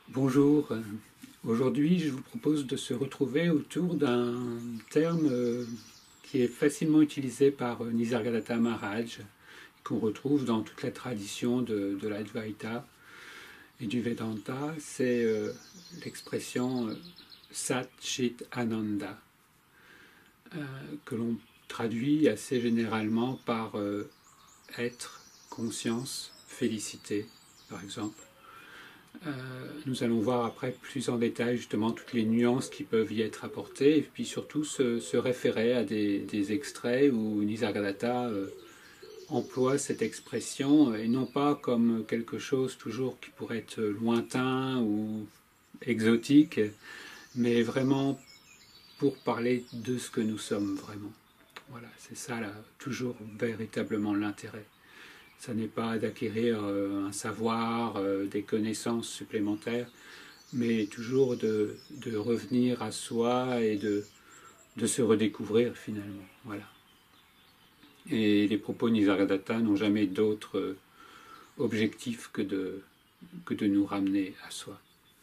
Bonjour, aujourd'hui je vous propose de se retrouver autour d'un terme qui est facilement utilisé par Nisargadatta Maharaj, qu'on retrouve dans toute la tradition de l'Advaita et du Vedanta, c'est l'expression Sat Chit Ananda, que l'on traduit assez généralement par être, conscience, félicité, par exemple. Nous allons voir après plus en détail justement toutes les nuances qui peuvent y être apportées et puis surtout se référer à des extraits où Nisargadatta emploie cette expression et non pas comme quelque chose toujours qui pourrait être lointain ou exotique, mais vraiment pour parler de ce que nous sommes vraiment. Voilà, c'est ça là, toujours véritablement l'intérêt. Ça n'est pas d'acquérir un savoir, des connaissances supplémentaires, mais toujours de revenir à soi et de se redécouvrir finalement. Voilà. Et les propos de Nisargadatta n'ont jamais d'autre objectif que de nous ramener à soi.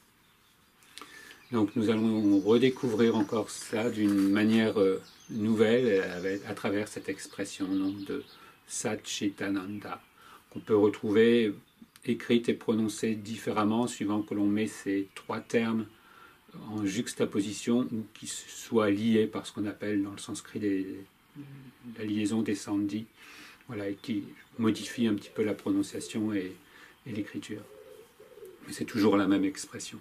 Donc nous allons redécouvrir encore ça d'une manière nouvelle à travers cette expression donc, de Satchitananda, qu'on peut retrouver écrite et prononcée différemment suivant que l'on met ces trois termes en juxtaposition ou qui soient liés par ce qu'on appelle dans le sanskrit la liaison des sandhis, voilà, et qui modifie un petit peu la prononciation et l'écriture. Mais c'est toujours la même expression.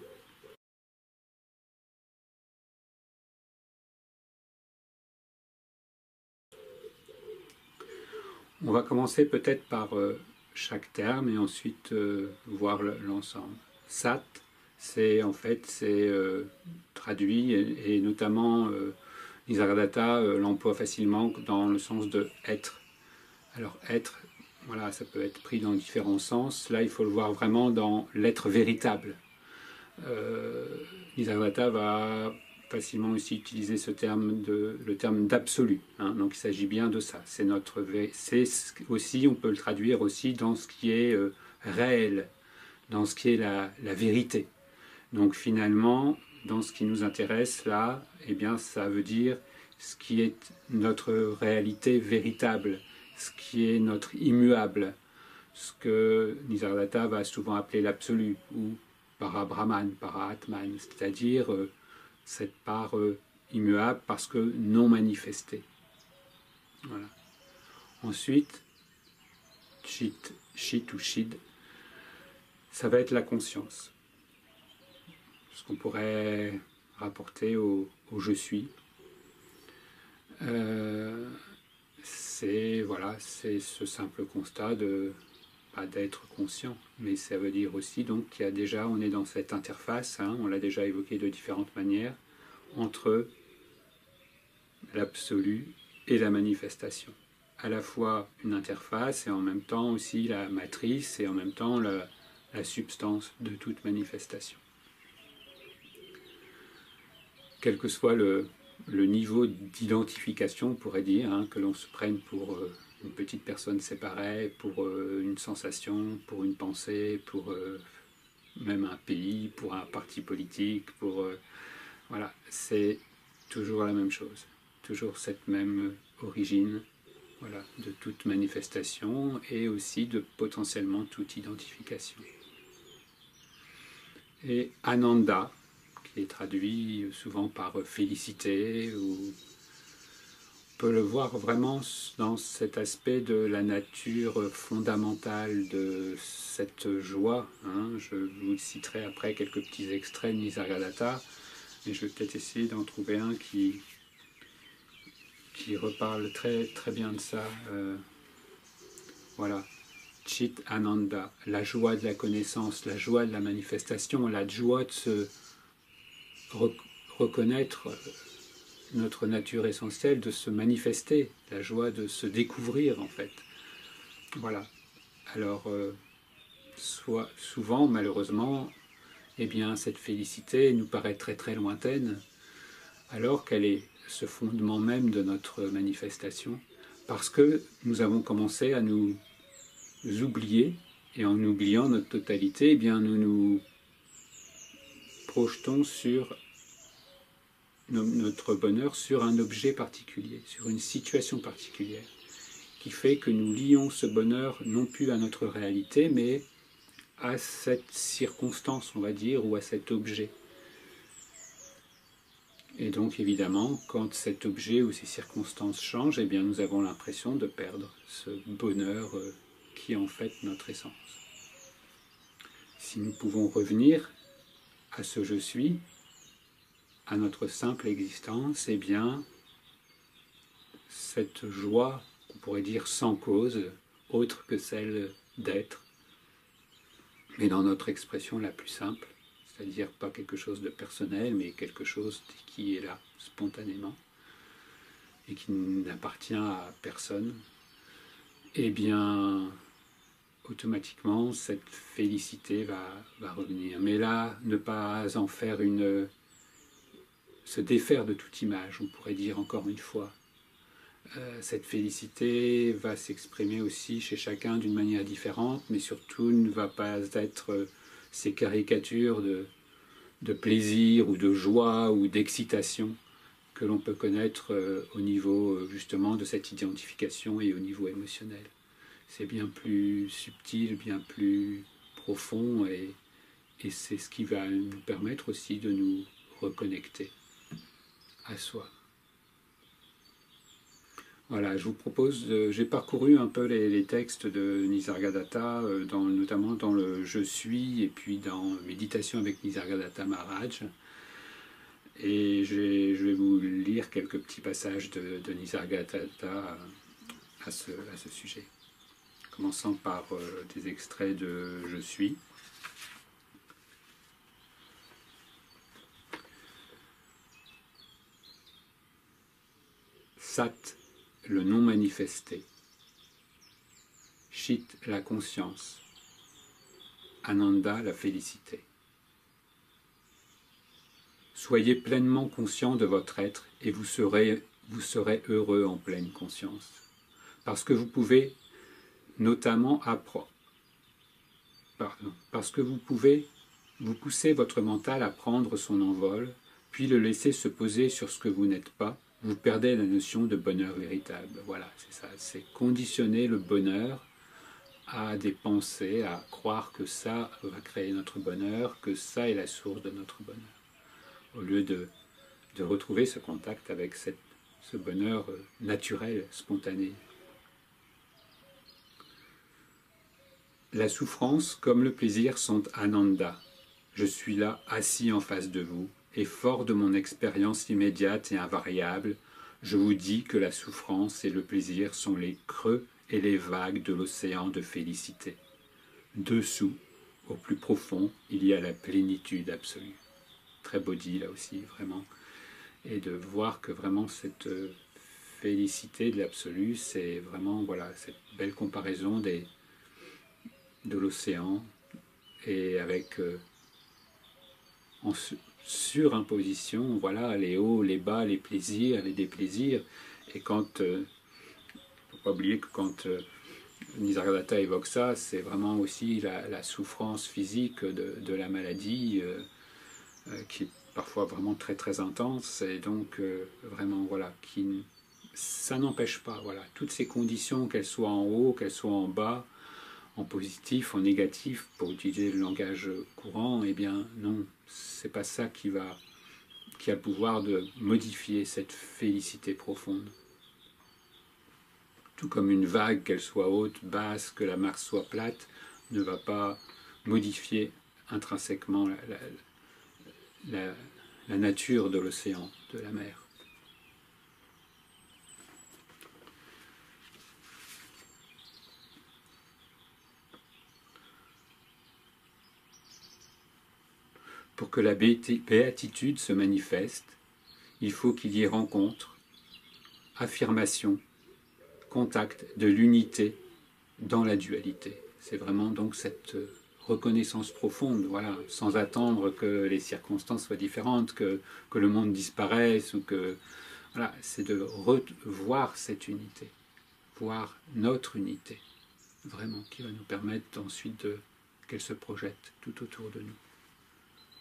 On va commencer peut-être par chaque terme et ensuite voir l'ensemble. Sat, c'est en fait c'est traduit et notamment Nisargadatta l'emploie facilement dans le sens de être. Alors être, voilà, ça peut être pris dans différents sens. Là, il faut le voir vraiment dans l'être véritable. Nisargadatta va facilement aussi utiliser le terme d'absolu. Hein, donc il s'agit bien de ça. C'est aussi, on peut le traduire aussi dans ce qui est réel, dans ce qui est la vérité. Donc finalement, dans ce qui nous intéresse là, eh bien ça veut dire ce qui est notre réalité véritable, ce qui est notre immuable, ce que Nisargadatta va souvent appeler l'absolu ou Parabrahman, Paraatman, c'est-à-dire cette part immuable parce que non manifestée. Voilà. Ensuite, Chit ou Chid, ça va être la conscience. Ce qu'on pourrait rapporter au je suis. C'est voilà, c'est ce simple constat de pas d'être conscient, mais ça veut dire aussi donc qu'il y a déjà, on est dans cette interface, hein, on l'a déjà évoqué de différentes manières, entre l'absolu et la manifestation. À la fois une interface et en même temps aussi la matrice et en même temps la substance de toute manifestation. Quel que soit le niveau d'identification, on pourrait dire, hein, que l'on se prenne pour une petite personne séparée, pour une sensation, pour une pensée, pour même un pays, pour un parti politique, pour voilà, c'est toujours la même chose, toujours cette même origine, voilà, de toute manifestation et aussi de potentiellement toute identification. Et Ananda, qui est traduit souvent par félicité, ou on peut le voir vraiment dans cet aspect de la nature fondamentale de cette joie. Hein. Je vous citerai après quelques petits extraits de Nisargadatta, et je vais peut-être essayer d'en trouver un qui reparle très, très bien de ça. Voilà. Chit Ananda, la joie de la connaissance, la joie de la manifestation, la joie de se reconnaître notre nature essentielle, de se manifester, la joie de se découvrir en fait. Voilà. Alors, souvent, malheureusement, eh bien, cette félicité nous paraît très très lointaine, alors qu'elle est ce fondement même de notre manifestation, parce que nous avons commencé à nous oublier, et en oubliant notre totalité, eh bien, nous nous projetons sur notre bonheur sur un objet particulier, sur une situation particulière, qui fait que nous lions ce bonheur non plus à notre réalité, mais à cette circonstance, on va dire, ou à cet objet. Et donc évidemment, quand cet objet ou ces circonstances changent, eh bien, nous avons l'impression de perdre ce bonheur qui est en fait notre essence. Si nous pouvons revenir à ce je suis, à notre simple existence, eh bien, cette joie, qu'on pourrait dire sans cause, autre que celle d'être, mais dans notre expression la plus simple, c'est-à-dire pas quelque chose de personnel, mais quelque chose qui est là, spontanément, et qui n'appartient à personne, eh bien, automatiquement, cette félicité va revenir. Mais là, ne pas en faire se défaire de toute image, on pourrait dire encore une fois. Cette félicité va s'exprimer aussi chez chacun d'une manière différente, mais surtout ne va pas être ces caricatures de plaisir ou de joie ou d'excitation que l'on peut connaître au niveau justement de cette identification et au niveau émotionnel. C'est bien plus subtil, bien plus profond et c'est ce qui va nous permettre aussi de nous reconnecter à soi. Voilà, je vous propose, j'ai parcouru un peu les textes de Nisargadatta, notamment dans le Je suis et puis dans Méditation avec Nisargadatta Maharaj. Et je vais vous lire quelques petits passages de Nisargadatta à ce sujet. Commençant par des extraits de Je suis. Sat, le non manifesté. Chit, la conscience. Ananda, la félicité. Soyez pleinement conscient de votre être et vous serez heureux en pleine conscience. Parce que vous pouvez notamment vous pousser votre mental à prendre son envol, puis le laisser se poser sur ce que vous n'êtes pas, vous perdez la notion de bonheur véritable. Voilà, c'est ça, c'est conditionner le bonheur à des pensées, à croire que ça va créer notre bonheur, que ça est la source de notre bonheur. Au lieu de retrouver ce contact avec ce bonheur naturel, spontané. La souffrance comme le plaisir sont ananda. Je suis là, assis en face de vous, et fort de mon expérience immédiate et invariable, je vous dis que la souffrance et le plaisir sont les creux et les vagues de l'océan de félicité. Dessous, au plus profond, il y a la plénitude absolue. Très beau dit là aussi, vraiment. Et de voir que vraiment cette félicité de l'absolu, c'est vraiment voilà, cette belle comparaison de l'océan et avec en surimposition, voilà, les hauts, les bas, les plaisirs, les déplaisirs. Et quand, il ne faut pas oublier que quand Nisargadatta évoque ça, c'est vraiment aussi la souffrance physique de la maladie qui est parfois vraiment très très intense et donc vraiment voilà, ça n'empêche pas, voilà, toutes ces conditions, qu'elles soient en haut, qu'elles soient en bas, en positif, en négatif, pour utiliser le langage courant, eh bien non, c'est pas ça qui a le pouvoir de modifier cette félicité profonde. Tout comme une vague, qu'elle soit haute, basse, que la mer soit plate, ne va pas modifier intrinsèquement la nature de l'océan, de la mer. Pour que la béatitude se manifeste, il faut qu'il y ait rencontre, affirmation, contact de l'unité dans la dualité. C'est vraiment donc cette reconnaissance profonde, voilà, sans attendre que les circonstances soient différentes, que le monde disparaisse, ou que voilà, c'est de revoir cette unité, voir notre unité, vraiment, qui va nous permettre ensuite qu'elle se projette tout autour de nous.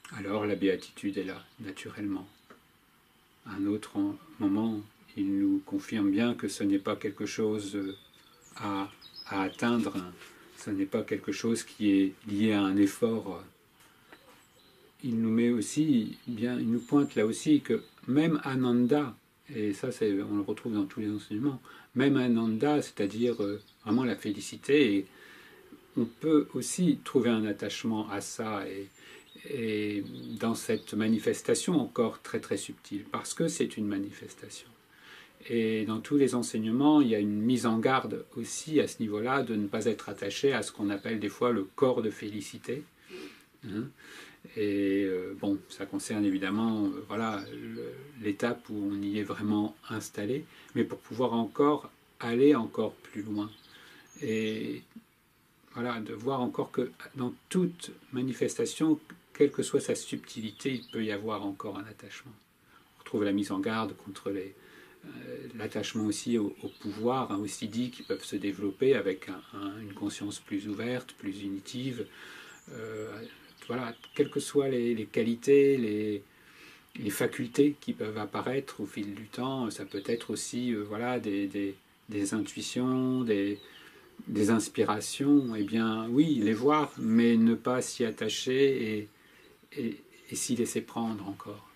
alors la béatitude est là, naturellement. À un autre moment, il nous confirme bien que ce n'est pas quelque chose à atteindre, ce n'est pas quelque chose qui est lié à un effort. Il nous met aussi, bien, il nous pointe là aussi que même Ananda, et ça on le retrouve dans tous les enseignements, même Ananda, c'est-à-dire vraiment la félicité, et on peut aussi trouver un attachement à ça, et dans cette manifestation encore très très subtile, parce que c'est une manifestation. Et dans tous les enseignements, il y a une mise en garde aussi à ce niveau-là de ne pas être attaché à ce qu'on appelle des fois le corps de félicité. Hein. Et bon, ça concerne évidemment voilà, l'étape où on y est vraiment installé, mais pour pouvoir encore aller encore plus loin. Et voilà, de voir encore que dans toute manifestation, quelle que soit sa subtilité, il peut y avoir encore un attachement. On retrouve la mise en garde contre l'attachement aussi au pouvoir, hein, aussi dit, qui peuvent se développer avec une conscience plus ouverte, plus unitive. Voilà, quelles que soient les qualités, les facultés qui peuvent apparaître au fil du temps, ça peut être aussi voilà, des intuitions, des inspirations, eh bien oui, les voir, mais ne pas s'y attacher et s'y laisser prendre encore.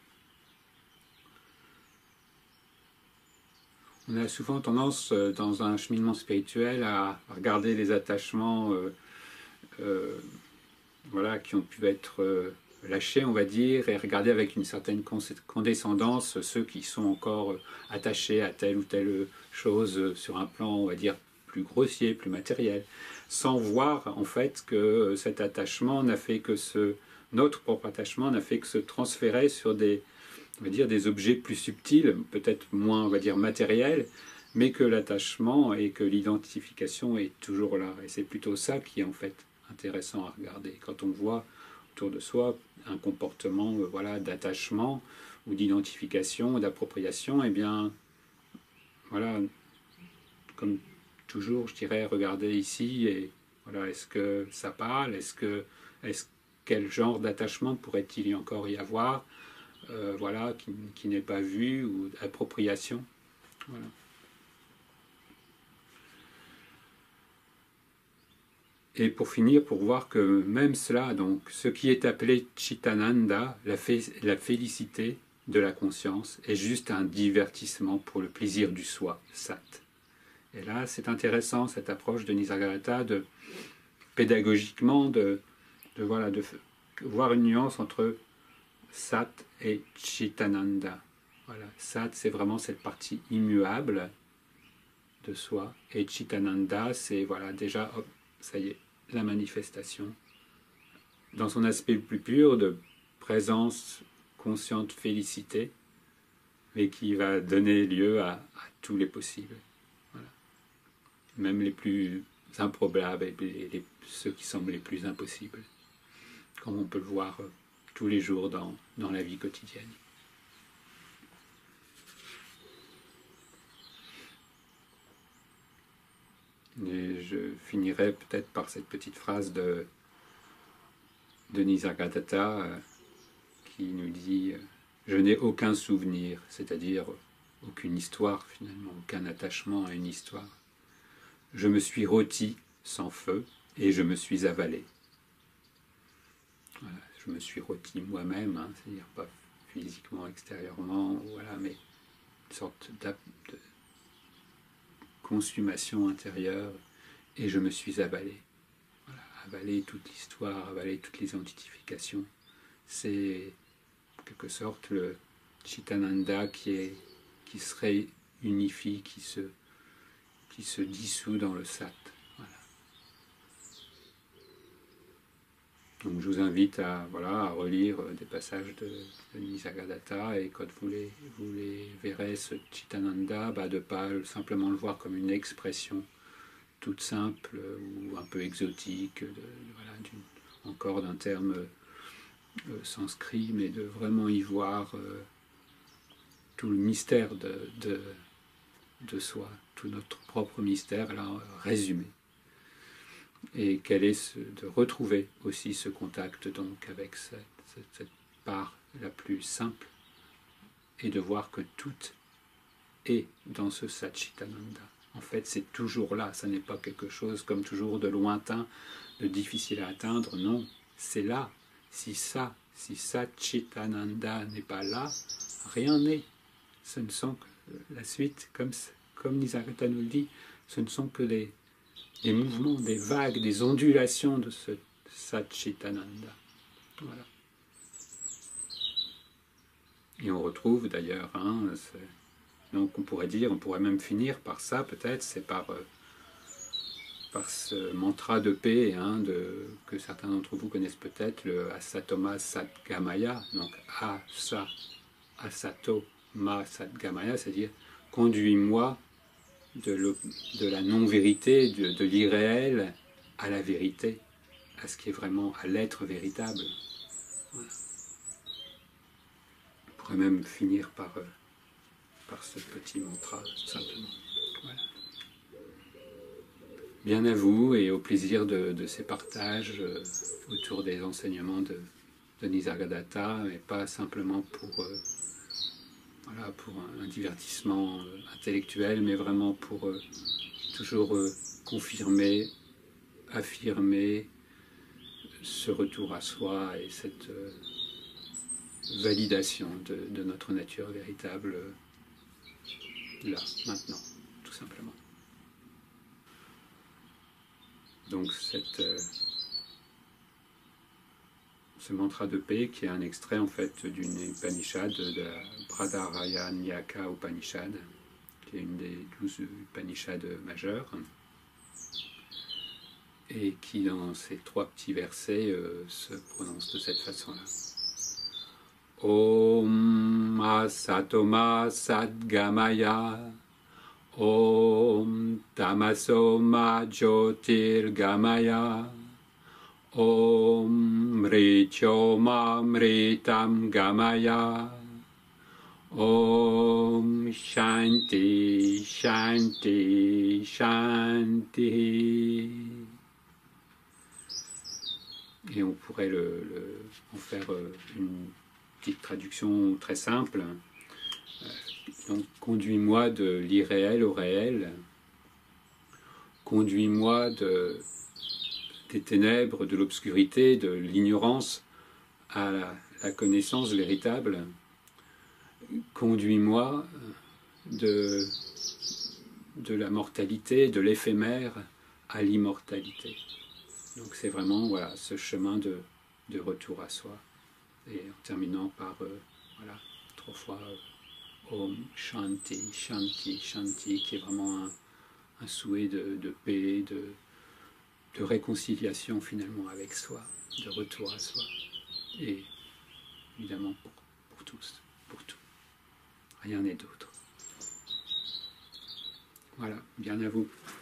On a souvent tendance, dans un cheminement spirituel, à regarder les attachements voilà, qui ont pu être lâchés, on va dire, et regarder avec une certaine condescendance ceux qui sont encore attachés à telle ou telle chose sur un plan, on va dire, plus grossier, plus matériel, sans voir en fait que cet attachement n'a fait que notre propre attachement n'a fait que se transférer sur on va dire, des objets plus subtils, peut-être moins, on va dire, matériels, mais que l'attachement et que l'identification est toujours là. Et c'est plutôt ça qui est en fait intéressant à regarder. Quand on voit autour de soi un comportement voilà, d'attachement ou d'identification, d'appropriation, eh bien, voilà, comme toujours, je dirais, regardez ici et voilà, est-ce que ça parle, quel genre d'attachement pourrait-il encore y avoir, voilà, qui n'est pas vu, ou d'appropriation. Voilà. Et pour finir, pour voir que même cela, donc, ce qui est appelé Chitananda, la félicité de la conscience, est juste un divertissement pour le plaisir du soi, Sat. Et là, c'est intéressant, cette approche de Nisargadatta, pédagogiquement, voilà, de voir une nuance entre Sat et Chitananda. Voilà. Sat, c'est vraiment cette partie immuable de soi, et Chitananda, c'est voilà, déjà, hop, ça y est, la manifestation, dans son aspect le plus pur de présence consciente félicité, mais qui va donner lieu à tous les possibles. Voilà. Même les plus improbables et ceux qui semblent les plus impossibles, comme on peut le voir tous les jours dans la vie quotidienne. Et je finirai peut-être par cette petite phrase de Nisargadatta qui nous dit « Je n'ai aucun souvenir », c'est-à-dire aucune histoire finalement, aucun attachement à une histoire. Je me suis rôti sans feu et je me suis avalé. Voilà, je me suis rôti moi-même, hein, c'est-à-dire pas physiquement, extérieurement, voilà, mais une sorte de consommation intérieure, et je me suis avalé. Voilà, avaler toute l'histoire, avaler toutes les identifications. C'est en quelque sorte le Chitananda qui se réunifie, qui se dissout dans le Sat. Voilà. Donc je vous invite à relire des passages de Nisargadatta, et quand vous les verrez, ce Chitananda, de ne pas simplement le voir comme une expression toute simple ou un peu exotique, encore d'un terme sanskrit, mais de vraiment y voir tout le mystère de soi, tout notre propre mystère, là, résumé. Et de retrouver aussi ce contact donc avec cette par la plus simple et de voir que tout est dans ce Satchitananda. En fait, c'est toujours là, ça n'est pas quelque chose comme toujours de lointain, de difficile à atteindre, non, c'est là. Si Satchitananda n'est pas là, rien n'est. Ce ne sont que la suite, comme Nisargadatta nous le dit, ce ne sont que des mouvements, des vagues, des ondulations de ce Satchitananda. Voilà. Et on retrouve d'ailleurs, donc on pourrait même finir par ça, peut-être, c'est par ce mantra de paix que certains d'entre vous connaissent peut-être, le Asatoma Satgamaya, donc Asatoma Satgamaya, c'est-à-dire conduis-moi de la non-vérité, de l'irréel à la vérité, à ce qui est vraiment, à l'être véritable. Voilà. On pourrait même finir par ce petit mantra, simplement. Voilà. Bien à vous et au plaisir de ces partages autour des enseignements de Nisargadatta, et pas simplement pour un divertissement intellectuel, mais vraiment pour toujours confirmer, affirmer ce retour à soi et cette validation de notre nature véritable là, maintenant, tout simplement. Donc ce mantra de paix qui est un extrait en fait d'une Upanishad, de la Brahadaranyaka Upanishad, qui est une des 12 Upanishads majeures, et qui dans ces 3 petits versets se prononce de cette façon-là. Om Asatoma Sadgamaya Om Tamasoma Jyotirgamaya Om Mrityoma Mritam Gamaya Om Shanti Shanti Shanti. Et on pourrait en faire une petite traduction très simple. Donc, conduis-moi de l'irréel au réel, conduis-moi des ténèbres, de l'obscurité, de l'ignorance à la connaissance véritable, conduis-moi de la mortalité, de l'éphémère à l'immortalité. Donc c'est vraiment ce chemin de retour à soi, et en terminant par 3 fois Om Shanti, Shanti, Shanti, qui est vraiment un souhait de paix, de réconciliation finalement avec soi, de retour à soi, et évidemment pour tous, pour tout. Rien n'est d'autre. Voilà, bien à vous.